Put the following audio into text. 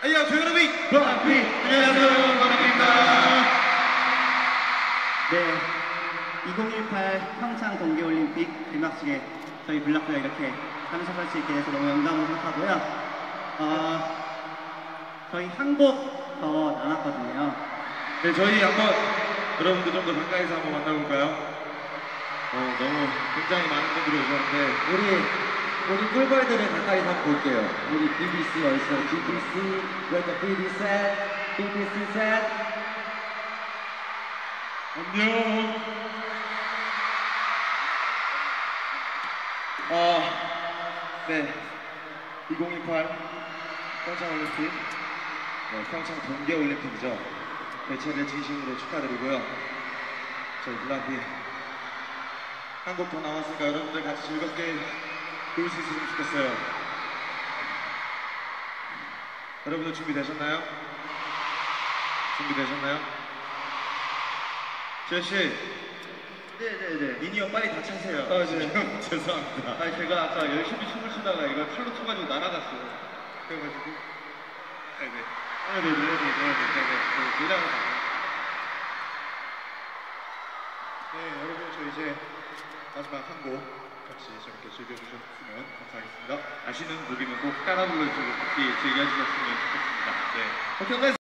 안녕하세요 여러분, 블락비. 안녕하세요 블락비입니다. 네, 2018 평창 동계올림픽 개막식에 저희 블락비가 이렇게 참석할 수 있게 돼서 너무 영광을 생각하고요. 저희 한 곡 더 남았거든요. 네, 저희 한번 여러분들 좀 더 가까이서 한번 만나볼까요? 너무 굉장히 많은 분들이 오셨는데 우리 꿀벌들을 가까이서 한번 볼게요. 우리 BBC 어딨어? BBC, where the BBC set, BBC set. 안녕. 네, 2018 평창올림픽, 평창 동계올림픽이죠. 개최를 진심으로 축하드리고요. 저희 블락비 한 곡 더 남았으니까 여러분들 같이 즐겁게 놀 수 있으면 좋겠어요. 여러분들 준비되셨나요? 준비되셨나요? 제시. 네네네. 미니 형 빨리 다 차세요. 네. 죄송합니다. 아니, 제가 아까 열심히 춤을 추다가 이걸 칼로 쳐가지고 날아갔어요. 그래가지고. 네네. 네네네. 네, 여러분 저 이제 마지막 한 곡 같이 재밌게 즐겨주셨으면 감사하겠습니다. 아시는 곡이면 꼭 따라 불러주시고 같이 즐겨주셨으면 좋겠습니다. 네.